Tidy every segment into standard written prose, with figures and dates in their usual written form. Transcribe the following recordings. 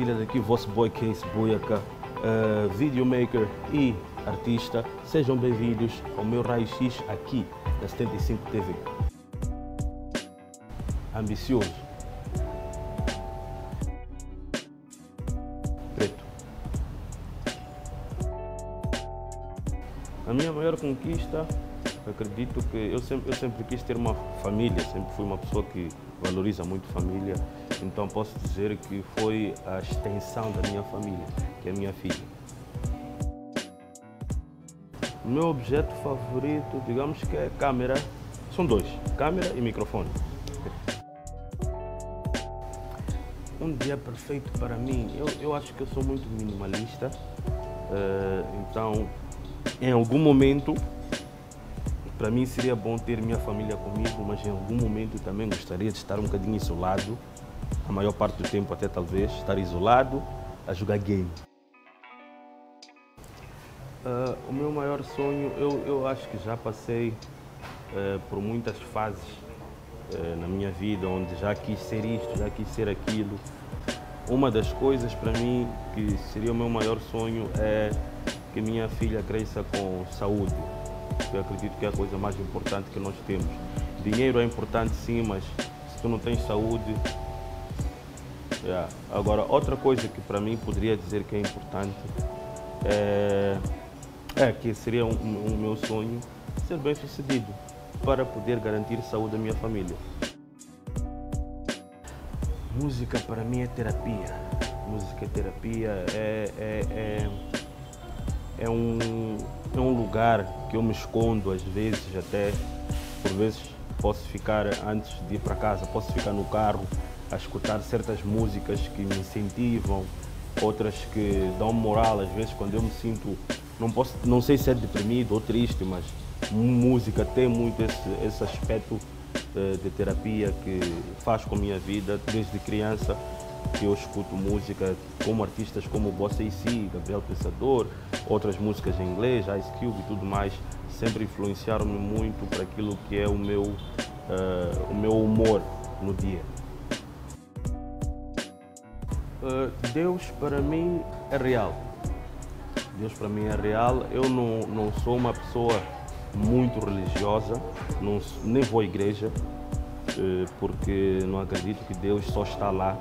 família daqui, vosso boy Case Boyaka, videomaker e artista. Sejam bem-vindos ao meu raio-x aqui da 75 TV. Ambicioso. Preto. A minha maior conquista, acredito que eu sempre quis ter uma família, sempre fui uma pessoa que valoriza muito família, então posso dizer que foi a extensão da minha família, que é a minha filha. O meu objeto favorito, digamos que é câmera, são dois, câmera e microfone. Um dia perfeito para mim, eu acho que eu sou muito minimalista, então em algum momento para mim seria bom ter minha família comigo, mas em algum momento também gostaria de estar um bocadinho isolado, a maior parte do tempo até talvez, estar isolado a jogar game. O meu maior sonho, eu acho que já passei por muitas fases na minha vida, onde já quis ser isto, já quis ser aquilo. Uma das coisas para mim que seria o meu maior sonho é que minha filha cresça com saúde. Eu acredito que é a coisa mais importante que nós temos. Dinheiro é importante sim, mas se tu não tens saúde... Agora, outra coisa que para mim poderia dizer que é importante é que seria um meu sonho ser bem sucedido para poder garantir saúde à minha família. Música para mim é terapia. Música é terapia, é um lugar que eu me escondo às vezes, até por vezes posso ficar, antes de ir para casa, posso ficar no carro a escutar certas músicas que me incentivam, outras que dão moral, às vezes quando eu me sinto, não sei se é deprimido ou triste, mas música tem muito esse aspecto de terapia que faz com a minha vida desde criança. Que eu escuto música como artistas como Bossa AC, Gabriel Pensador, outras músicas em inglês, Ice Cube e tudo mais, sempre influenciaram-me muito para aquilo que é o meu humor no dia. Deus para mim é real. Deus para mim é real. Eu não sou uma pessoa muito religiosa, nem vou à igreja, porque não acredito que Deus só está lá.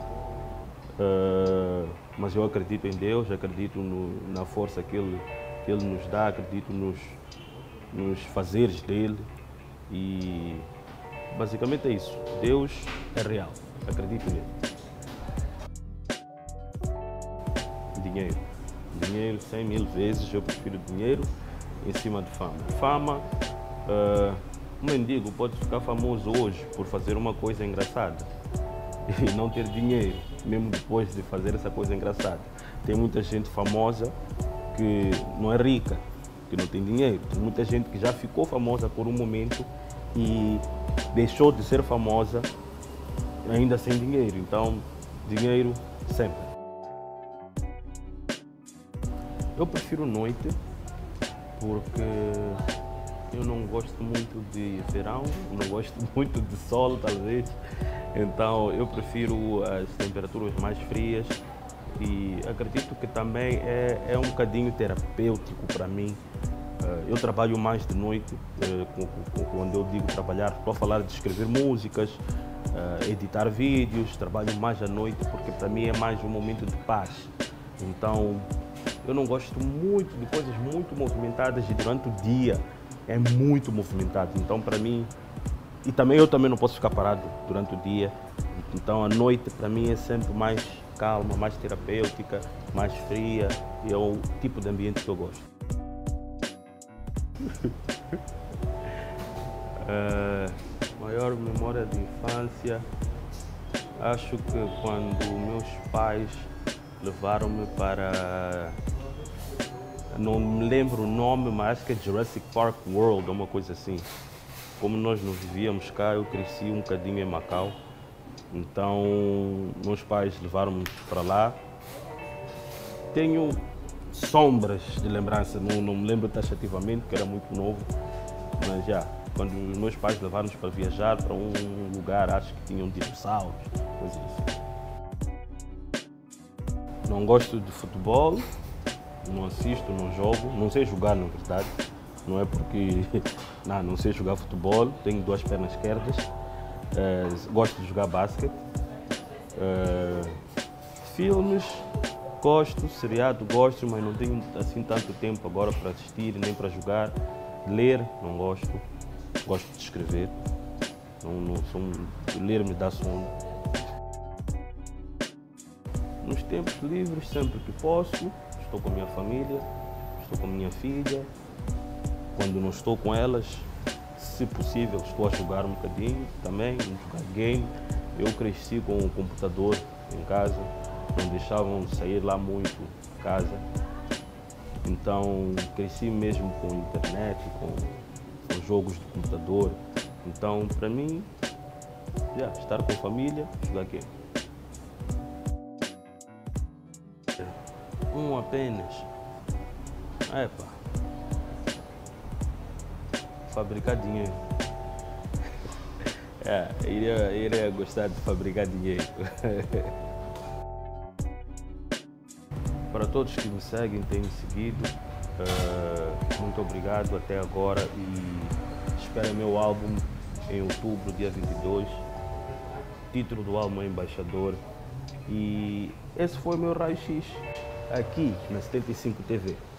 Mas eu acredito em Deus, acredito na força que Ele nos dá, acredito nos fazeres dele e basicamente é isso. Deus é real, acredito nele. Dinheiro 100.000 vezes, eu prefiro dinheiro em cima de fama. Fama, um mendigo pode ficar famoso hoje por fazer uma coisa engraçada e não ter dinheiro, mesmo depois de fazer essa coisa engraçada. Tem muita gente famosa que não é rica, que não tem dinheiro. Tem muita gente que já ficou famosa por um momento e deixou de ser famosa ainda sem dinheiro. Então, dinheiro sempre. Eu prefiro noite porque eu não gosto muito de verão, não gosto muito de sol, talvez. Então eu prefiro as temperaturas mais frias e acredito que também é um bocadinho terapêutico para mim. Eu trabalho mais de noite, quando eu digo trabalhar, estou a falar de escrever músicas, editar vídeos, trabalho mais à noite porque para mim é mais um momento de paz. Então eu não gosto muito de coisas muito movimentadas e durante o dia é muito movimentado. Então para mim, e também eu também não posso ficar parado durante o dia. Então a noite para mim é sempre mais calma, mais terapêutica, mais fria e é o tipo de ambiente que eu gosto. Maior memória de infância, acho que quando meus pais levaram-me para, não me lembro o nome, mas acho que é Jurassic Park World ou uma coisa assim. Como nós não vivíamos cá, eu cresci um bocadinho em Macau, então meus pais levaram-me para lá. Tenho sombras de lembrança, não me lembro taxativamente, porque era muito novo, mas quando os meus pais levaram-nos para viajar para um lugar, acho que tinham dinossauros, coisas assim. Não gosto de futebol, não assisto, não jogo, não sei jogar na verdade. Não é porque não sei jogar futebol, tenho duas pernas esquerdas. Gosto de jogar basquete. Filmes, gosto, seriado, gosto, mas não tenho assim tanto tempo agora para assistir, nem para jogar. Ler, não gosto. Gosto de escrever. Ler me dá sono. Nos tempos livres, sempre que posso, estou com a minha família, estou com a minha filha. Quando não estou com elas, se possível, estou a jogar um bocadinho também, jogar game. Eu cresci com o computador em casa, não deixavam sair lá muito de casa. Então, cresci mesmo com internet, com jogos de computador. Então, para mim, estar com a família, jogar game. Um apenas. Fabricar dinheiro. Iria gostar de fabricar dinheiro. Para todos que me seguem, têm me seguido, muito obrigado até agora e espera meu álbum em outubro, dia 22. O título do álbum é Embaixador. E esse foi o meu raio-x aqui na 75 TV.